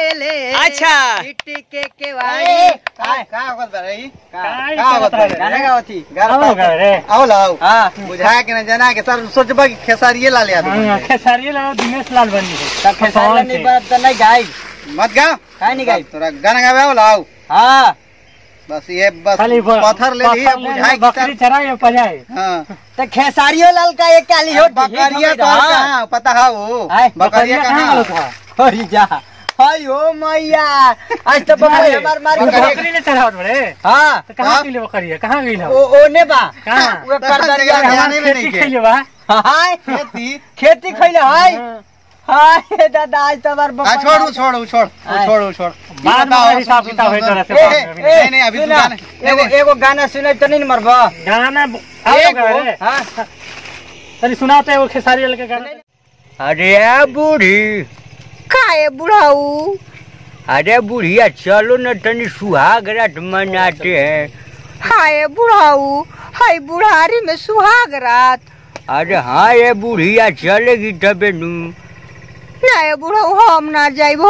आवेले। अच्छा पिटी के केवाड़ी का होत बा रही का होत बा गाना गावती गाओ रे आओ लाओ हां बुझा के न जना के सर सोचबा कि खेसारिये लाल याद खेसारी लाल दिनेश लाल बनी है खेसारी नहीं बात तो नहीं गाई मत गाओ काहे नहीं गाई तोरा गाना गावे आओ लाओ हां बस ये बस पत्थर ले ली बुझाई बकरी चराए पजाए हां तो खेसारियो लाल का एक काली हो बकरिया तो कहां पता है वो बकरिया कहां अरे जा हाय ओ मैया आज तो बकरी हमार मार बकरी ने चढ़ावत बड़े हां तो कहां गइले बकरिया कहां गइल हो ओने बा कहां वो करदरिया जाने में नहीं खइले बा हाय खेती खइले हाय हाय दादा आज तो बार छोड़ बाद में हिसाब किताब होई तोरा से नहीं अभी तू गाना एगो गाना सुनै त नहीं मरबा गाना हां तनी सुनाते एगो खेसारी वाले के गाना अरे बूढ़ी काहे बुढ़ाऊ अरे बुढ़िया चलो न तनी सुहाग रात मनाते हैं। हाय बुढ़ाऊ हाय बुढ़ारी में सुहाग रात अरे हाँ ये बुढ़िया चलेगी तबे नू ना बुढ़ाऊ हम ना जाइबो।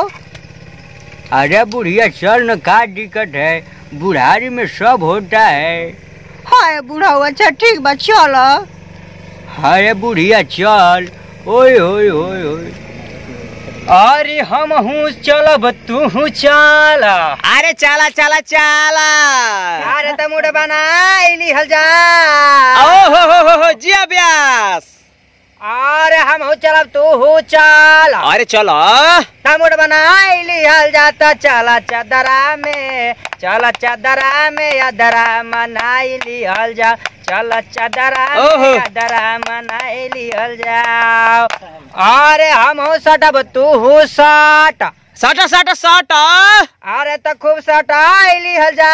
अरे बुढ़िया चल न का दिक्कत है बुढ़ारी में सब होता है। हाय बुढ़ाऊ अच्छा ठीक बा चल। अरे बुढ़िया चल ओए ओए ओए ओए अरे हम हूँ चलब तू हूँ चल। अरे चला चला चला अरे तमुड़ बनाइली हल जा ओ जिया ब्यास अरे हम हूँ चलब तू हूँ चल। अरे चलो तमुड़ बनाइली हल जाता चला चदरा में यादरा मनाइली हल जा चल चदरा में यादरा मनाइली हल जाओ। अरे हम हो सटब तू हो सट सटा सटा सटा अरे तो खूब सटाइली हल जा।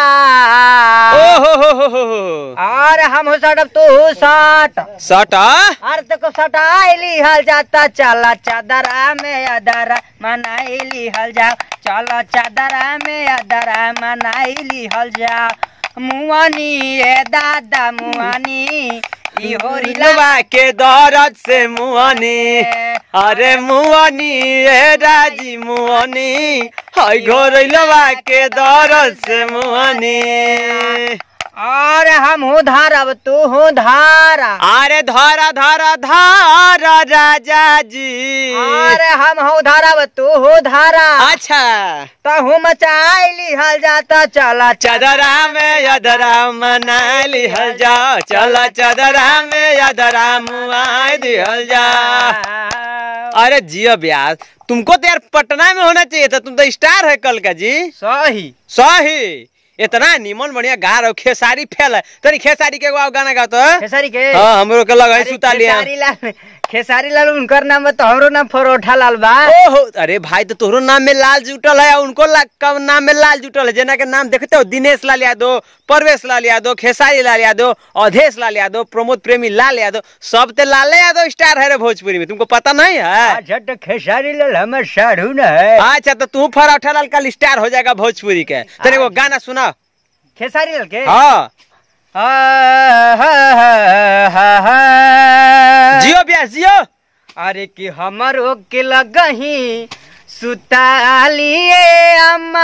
अरे हम हो सटब तू हो सट सटा अरे तो खूब सटाइली हल जाता चला चदरा में यादरा मनाइली हल जा चल चदरा में यादरा मनाइली हल जा। मुआनी ए दादा मुआनी होरिलवा के दौरत से मुआनी अरे मुआनी ए राजी मुआनी हाय घोरिलवा के दौरत से मुआनी। अरे हम हो धारब तू हो धारा अरे धारा धारा धारा राजा जी अरे हम हो धारब तू हो धारा। अच्छा तो हम मचाइली हल जाता चला चदरा में यादरा मनाइली हल जा चला चदरा में यादरा मुआई दिहल जा। अरे जियो ब्यास तुमको तो यार पटना में होना चाहिए था तुम तो स्टार है कल का जी। सही सही इतना नीमन बढ़िया गा रहे हो खेसारी फेल है तरी खेसारी के गाना गा तो खेसारी के हाँ हमरो के लगा सुता लिया खेसारी लाल उनकर नाम में तो हमरो नाम परोठा लाल बा। ओहो अरे भाई तो तोहरो नाम में लाल जुटल है उनको नाम में लाल जुटल है जना के नाम देखते हो दिनेश लाल यादव परवेश लाल यादव खेसारी लाल यादव अवधेश लाल यादव प्रमोद प्रेमी लाल यादव सब ते लाल यादव स्टार है रे भोजपुरी में तुमको पता नहीं है। अच्छा तो खेसारी लाल हमार साढ़ू न है। अच्छा तो तू परोठा लाल का स्टार हो जाएगा भोजपुरी के तेरे को गाना सुना खेसारी लाल के। हाँ जियो ब्यास जियो। अरे कि हमरो के लगही सुतालिए अम्मा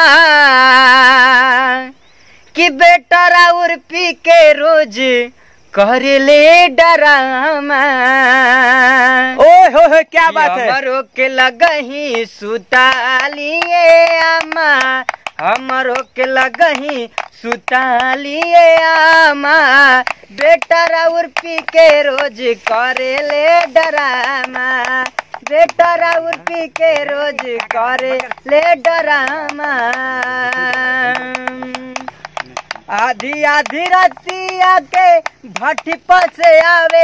कि बेटा राउर पी के रोज करे ले डरामा। ओए हो क्या बात है हमरो के लगही सुतालिए अम्मा हमरो के लगही सुतालिए आमा बेटा राउर पी के रोज करे ले डरामा बेटा राउर पी के रोज करे ले डरामा। आधी आधी रातिया के भट्टी पर से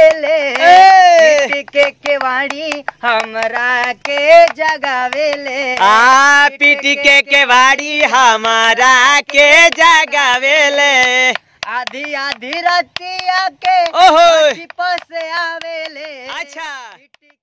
आवेले के केवाड़ी हमरा के जगावेले। पीटी के केवाड़ी हमारा के जगावेले। आधी आधी रातिया के ओहो भट्टी पर से आवेले। अच्छा